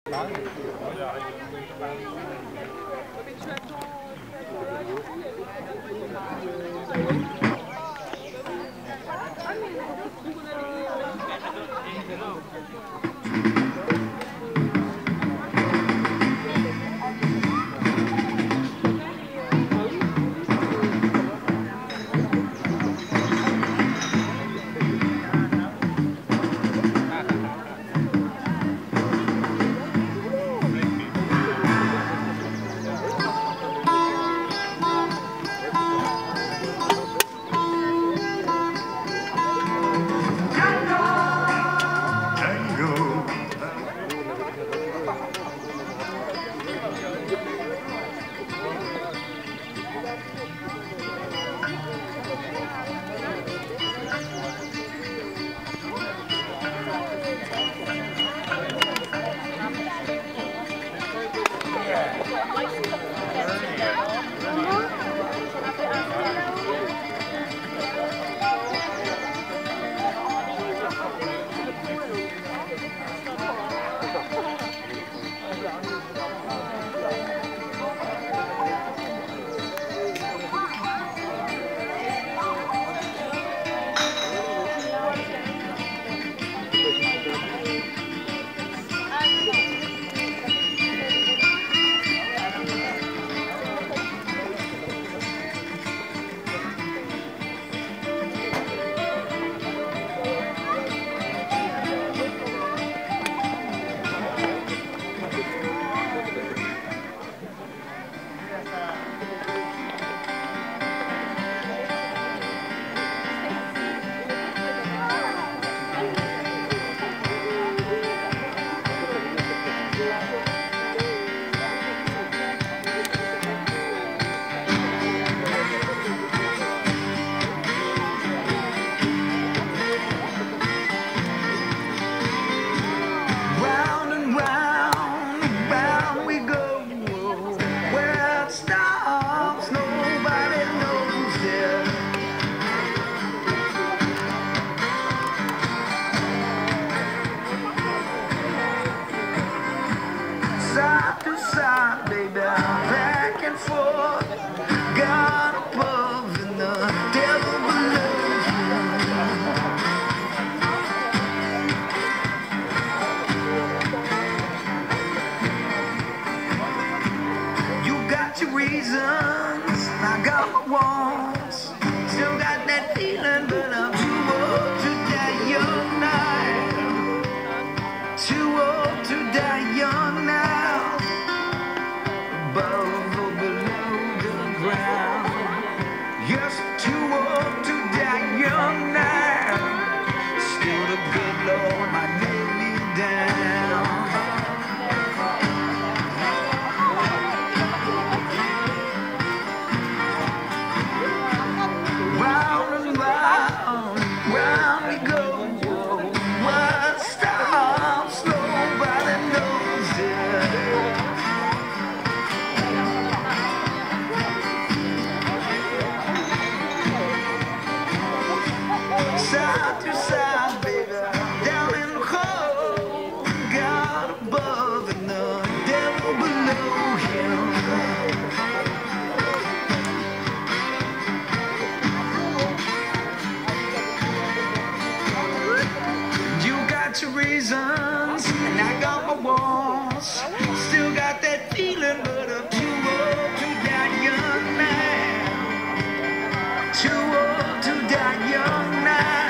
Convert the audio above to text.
Side to side, baby, back and forth. God above and the devil below. You got your reasons, I got my wants. Still got that feeling, but I'm too old to die young now. Too old to die young now. Above or below the ground. Yes, too old to die young now. Still the good Lord might lay me down. Round and round, round we go. One stops, nobody knows it. Side to side, baby, down in the hole. God above and the devil below him. You got your reasons, and I got my wants. Still got that feeling, but I'm too old to die young now. Too old to die young now.